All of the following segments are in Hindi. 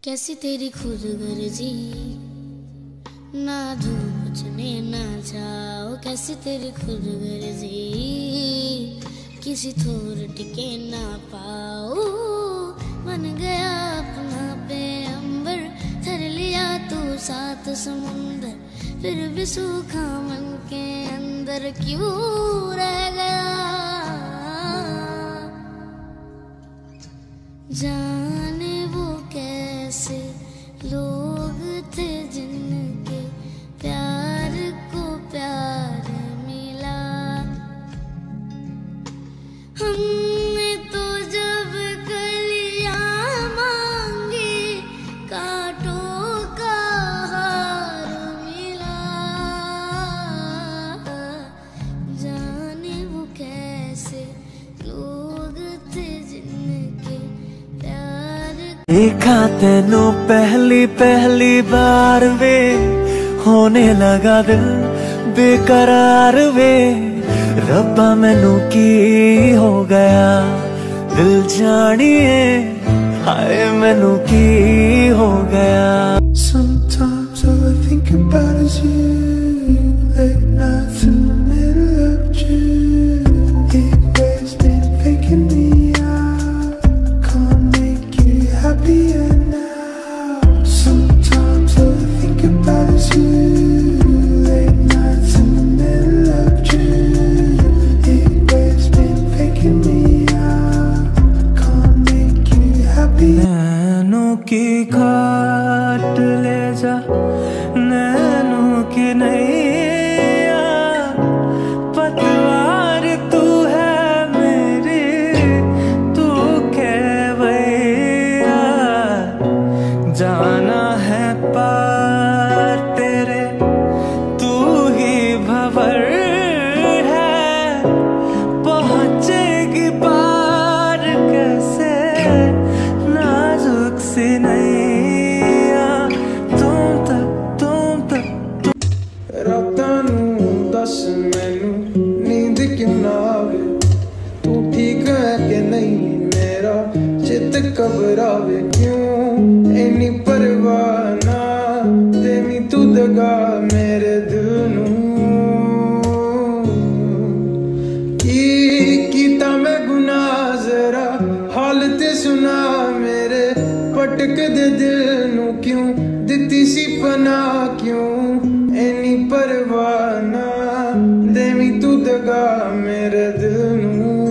कैसी तेरी खुद गर्जी, ना धूप बचने ना जाओ। कैसी तेरी खुद गर्जी, किसी थोर टिके ना पाओ। बन गया अपना पे अंबर, धर लिया तू सात समुंदर। फिर भी सूखा मन के अंदर क्यों रह गया। जाने वो कैसे लोग थे जिनके प्यार को प्यार मिला। हमने तो जब कलियां मांगी, कांटों का हार मिला। जाने वो कैसे लोग थे जिनके देखा तेनू पहली बार वे, होने लगा दिल बेकरार वे। रब्बा मैनू की हो गया, दिल जानिए हाय मैनू की हो गया। Sometimes all I think about is you, late nights in the middle of June. Heat waves been faking me out, can't make you happier now. Sometimes all I think about is you, late nights in the middle of June. Heat waves been faking me out, can't make you happier. नैनों की काट ले जा, नैनों की नैया। पतवार तू है मेरी, तू कहवैया। जाना है पार तेरे, तू ही भंवर है। पहुंचेगी पार कैसे नाजुक सी नैया। तुम तक रातां नूं दस मैनू नींद क्यों ना आवे। तू ठीक है कि नहीं, मेरा चित घबरावे क्यों। इन्नी परवाह ना देवी तू दगा मेरे दिल नूं। कीता मैं गुनाह जरा हाल ते सुना मेरे। भटक दे दिल नूं क्यों दित्ती सी पनाह क्यों। इन्नी परवाह ना देवी तू दगा मेरे दिल नूं।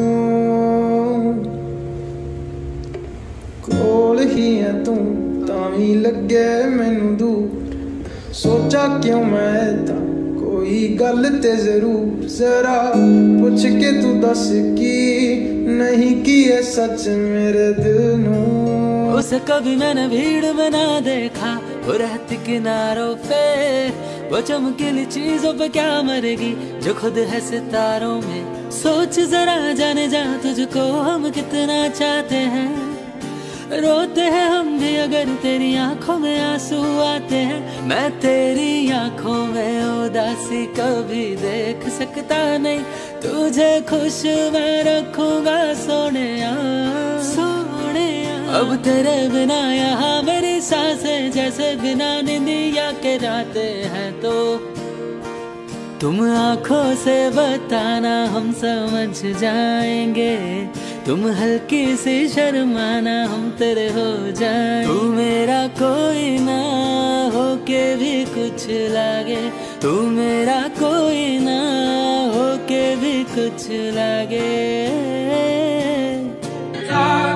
कोल ही है तू तावी लगे मैनू दूर। सोचा क्यों मैं तां कोई गल ते जरूर। जरा पुछ के तू दस की नहीं की है सच मेरे दिल नूं। उसे कभी मैंने भीड़ में ना देखा, वो रहती किनारों पे। वो चमकीली चीजों पे क्या मरेगी जो खुद है सितारों में। सोच जरा जाने जा तुझको हम कितना चाहते हैं। रोते हैं हम भी अगर तेरी आंखों में आंसू आते हैं। मैं तेरी आंखों में उदासी कभी देख सकता नहीं। तुझे खुश मैं रखूंगा सोनिया। अब तेरे बिना यहाँ मेरी सांसें जैसे बिना निंदिया के रातें हैं। तो तुम आंखों से बताना हम समझ जाएंगे। तुम हल्की सी शर्माना हम तेरे हो जाए। तू मेरा कोई ना हो के भी कुछ लागे। तू मेरा कोई ना हो के भी कुछ लागे।